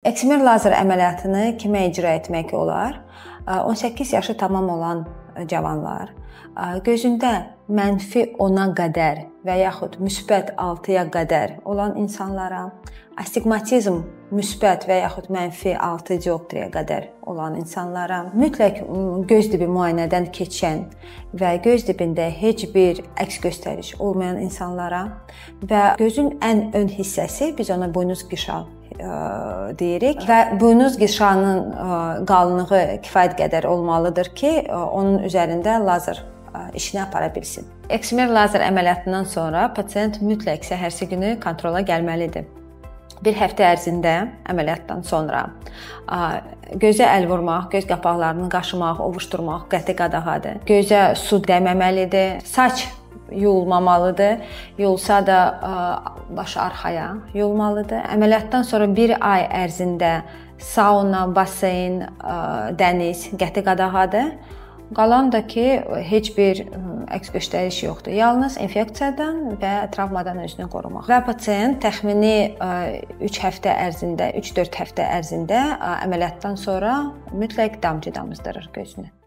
Eksimer lazer əməliyyatını kimə icra etmək olar? 18 yaşı tamam olan cavanlar, gözündə -10-a qədər və yaxud müsbət 6-ya qədər olan insanlara, astigmatizm müsbət və yaxud -6 dioptriya qədər olan insanlara, mütləq göz dibi müayinədən keçən və göz dibində heç bir əks göstəriş olmayan insanlara və gözün ən ön hissəsi, biz ona buynuz qışağı deyirik və buynuz qışağının qalınlığı kifayət qədər olmalıdır ki, onun üzərində lazer işini apara bilsin. Eksimer lazer əməliyyatından sonra pasiyent mütləq səhərsi günü kontrola gəlməlidir. Bir həftə ərzində əməliyyatdan sonra gözə əl vurmaq, göz qapaqlarını qaşımaq, ovuşdurmaq qəti qadağadır. Gözə su dəyməməlidir. Saç yuyulmamalıdır. Yuyulsa da başı arxaya yuyulmalıdır. Əməliyyatdan sonra 1 ay ərzində sauna, baseyn, dəniz qəti qadağadır. Qalan da ki, heç bir əks göstəriş yoxdur. Yalnız infeksiyadan və travmadan özünü qorumaq. Və pasiyent təxmini 3 həftə ərzində, 3-4 həftə ərzində əməliyyatdan sonra mütləq damcı damızdırır gözünü.